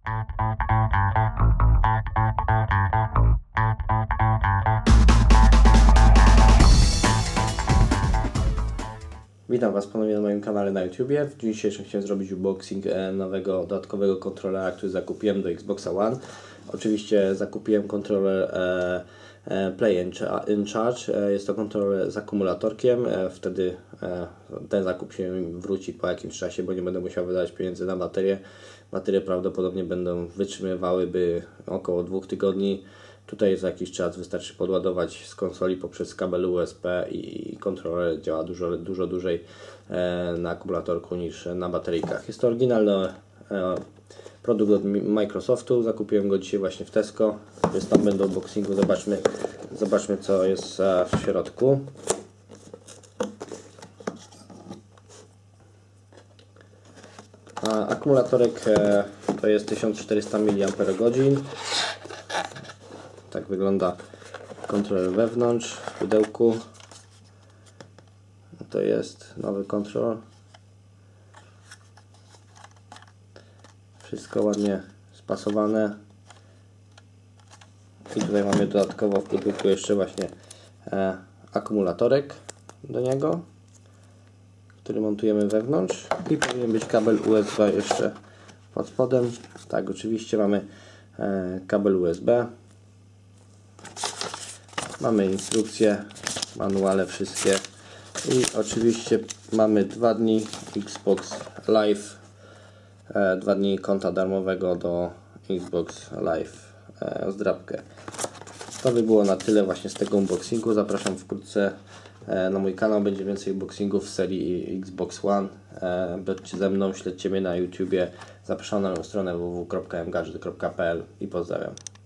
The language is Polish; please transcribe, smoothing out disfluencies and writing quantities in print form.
Witam Was ponownie na moim kanale na YouTubie. W dniu dzisiejszym chciałem zrobić unboxing nowego, dodatkowego kontrolera, który zakupiłem do Xboxa One. Oczywiście zakupiłem kontroler Play in Charge. Jest to kontroler z akumulatorkiem. Wtedy ten zakup się wróci po jakimś czasie, bo nie będę musiał wydawać pieniędzy na baterię. Baterie prawdopodobnie będą wytrzymywały około 2 tygodni. Tutaj za jakiś czas wystarczy podładować z konsoli poprzez kabel USB i kontroler działa dużo dłużej na akumulatorku niż na bateryjkach. Jest to oryginalny produkt od Microsoftu. Zakupiłem go dzisiaj właśnie w Tesco. Jest tam będę unboxingu. Zobaczmy co jest w środku. Akumulatorek to jest 1400 mAh. Tak wygląda kontroler wewnątrz, w pudełku. To jest nowy kontroler. Wszystko ładnie spasowane. I tutaj mamy dodatkowo w pudełku jeszcze właśnie akumulatorek do niego, który montujemy wewnątrz. I powinien być kabel USB jeszcze pod spodem. Tak, oczywiście mamy kabel USB. Mamy instrukcje, manuale wszystkie i oczywiście mamy 2 dni Xbox Live, 2 dni konta darmowego do Xbox Live, zdrabkę. To by było na tyle właśnie z tego unboxingu. Zapraszam wkrótce na mój kanał, będzie więcej unboxingów w serii Xbox One. Bądźcie ze mną, śledźcie mnie na YouTubie. Zapraszam na moją stronę www.mgadget.pl i pozdrawiam.